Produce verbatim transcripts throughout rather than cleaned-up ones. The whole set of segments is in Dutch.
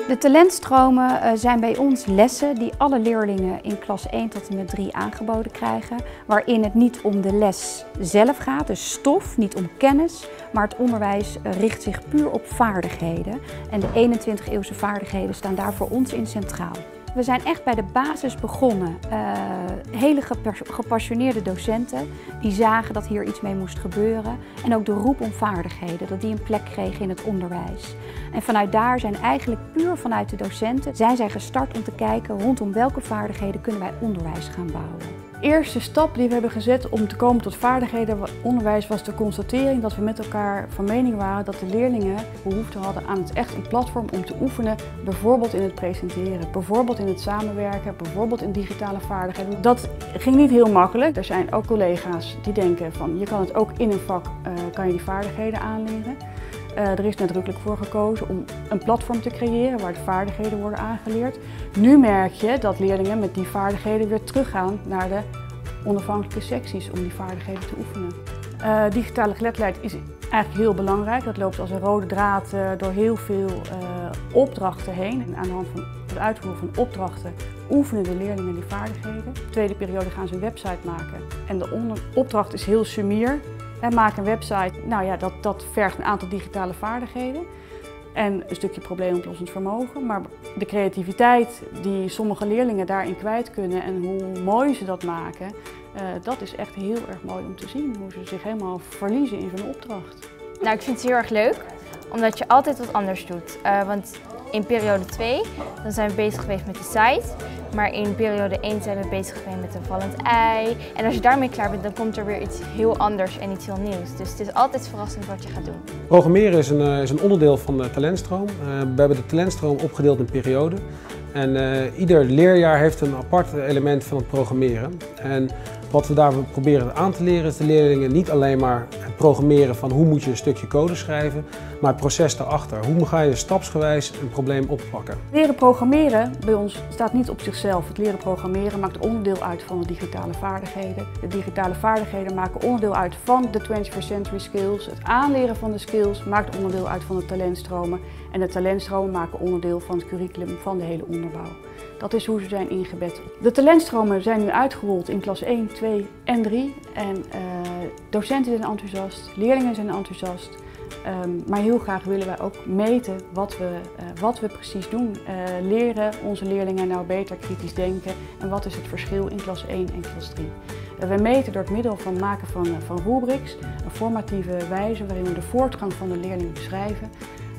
De talentstromen uh, zijn bij ons lessen die alle leerlingen in klas één tot en met drie aangeboden krijgen. Waarin het niet om de les zelf gaat, dus stof, niet om kennis. Maar het onderwijs uh, richt zich puur op vaardigheden. En de eenentwintig eeuwse vaardigheden staan daar voor ons in centraal. We zijn echt bij de basis begonnen. Uh, hele gepassioneerde docenten die zagen dat hier iets mee moest gebeuren. En ook de roep om vaardigheden, dat die een plek kregen in het onderwijs. En vanuit daar zijn eigenlijk puur vanuit de docenten zijn zij gestart om te kijken rondom welke vaardigheden kunnen wij onderwijs gaan bouwen. De eerste stap die we hebben gezet om te komen tot vaardighedenonderwijs was de constatering dat we met elkaar van mening waren dat de leerlingen behoefte hadden aan het echt een platform om te oefenen, bijvoorbeeld in het presenteren, bijvoorbeeld in het samenwerken, bijvoorbeeld in digitale vaardigheden. Dat ging niet heel makkelijk. Er zijn ook collega's die denken van je kan het ook in een vak, uh, kan je die vaardigheden aanleren. Uh, er is nadrukkelijk voor gekozen om een platform te creëren waar de vaardigheden worden aangeleerd. Nu merk je dat leerlingen met die vaardigheden weer teruggaan naar de onafhankelijke secties om die vaardigheden te oefenen. Uh, digitale geletterdheid is eigenlijk heel belangrijk. Dat loopt als een rode draad uh, door heel veel uh, opdrachten heen. En aan de hand van het uitvoeren van opdrachten oefenen de leerlingen die vaardigheden. De tweede periode gaan ze een website maken. En de opdracht is heel sumier. En maak een website, nou ja, dat, dat vergt een aantal digitale vaardigheden en een stukje probleemoplossend vermogen. Maar de creativiteit die sommige leerlingen daarin kwijt kunnen en hoe mooi ze dat maken, uh, dat is echt heel erg mooi om te zien. Hoe ze zich helemaal verliezen in zo'n opdracht. Nou, ik vind het heel erg leuk, omdat je altijd wat anders doet. Uh, want in periode twee dan zijn we bezig geweest met de site, maar in periode één zijn we bezig geweest met een vallend ei. En als je daarmee klaar bent, dan komt er weer iets heel anders en iets heel nieuws. Dus het is altijd verrassend wat je gaat doen. Programmeren is een, is een onderdeel van de talentstroom. Uh, we hebben de talentstroom opgedeeld in perioden. En uh, ieder leerjaar heeft een apart element van het programmeren. En wat we daar proberen aan te leren is de leerlingen niet alleen maar het programmeren van hoe moet je een stukje code schrijven, maar het proces daarachter. Hoe ga je stapsgewijs een probleem oppakken? Leren programmeren bij ons staat niet op zichzelf. Het leren programmeren maakt onderdeel uit van de digitale vaardigheden. De digitale vaardigheden maken onderdeel uit van de twenty-first century skills. Het aanleren van de skills maakt onderdeel uit van de talentstromen. En de talentstromen maken onderdeel van het curriculum van de hele onderbouw. Dat is hoe ze zijn ingebed. De talentstromen zijn nu uitgerold in klas één, twee en drie. En uh, docenten zijn enthousiast, leerlingen zijn enthousiast. Um, maar heel graag willen wij ook meten wat we, uh, wat we precies doen. Uh, leren onze leerlingen nou beter kritisch denken en wat is het verschil in klas één en klas drie. Uh, we meten door het middel van het maken van, uh, van rubrics, een formatieve wijze waarin we de voortgang van de leerling beschrijven.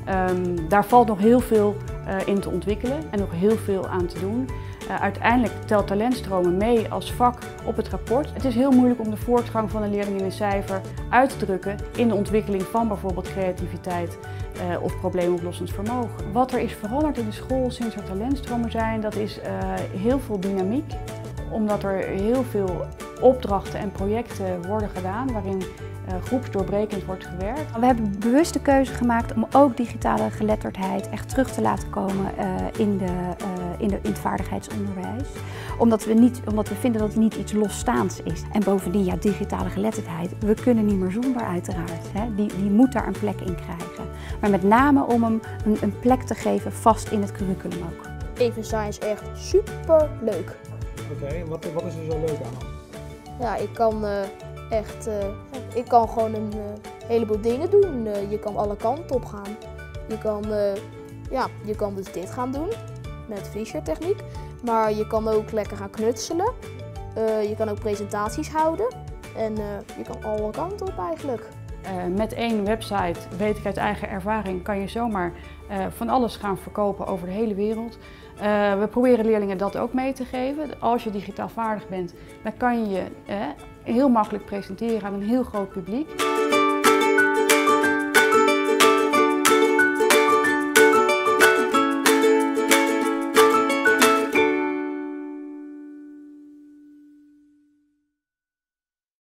Um, daar valt nog heel veel uh, in te ontwikkelen en nog heel veel aan te doen. Uh, uiteindelijk telt talentstromen mee als vak op het rapport. Het is heel moeilijk om de voortgang van een leerling in een cijfer uit te drukken in de ontwikkeling van bijvoorbeeld creativiteit uh, of probleemoplossend vermogen. Wat er is veranderd in de school sinds er talentstromen zijn, dat is uh, heel veel dynamiek. Omdat er heel veel opdrachten en projecten worden gedaan waarin uh, groepsdoorbrekend wordt gewerkt. We hebben bewust de keuze gemaakt om ook digitale geletterdheid echt terug te laten komen uh, in, de, uh, in, de, in het vaardigheidsonderwijs. Omdat we, niet, omdat we vinden dat het niet iets losstaands is. En bovendien, ja, digitale geletterdheid, we kunnen niet meer zonder uiteraard. Hè. Die, die moet daar een plek in krijgen. Maar met name om hem een, een plek te geven vast in het curriculum ook. Ik vind science echt super leuk. Oké, okay, wat, wat is er zo leuk aan? Ja, ik kan uh, echt, uh, ik kan gewoon een uh, heleboel dingen doen. Uh, je kan alle kanten op gaan. Je kan, uh, ja, je kan dus dit gaan doen met Fischer techniek. Maar je kan ook lekker gaan knutselen. Uh, je kan ook presentaties houden. En uh, je kan alle kanten op eigenlijk. Uh, met één website, weet ik uit eigen ervaring, kan je zomaar uh, van alles gaan verkopen over de hele wereld. Uh, we proberen leerlingen dat ook mee te geven. Als je digitaal vaardig bent, dan kan je je uh, heel makkelijk presenteren aan een heel groot publiek.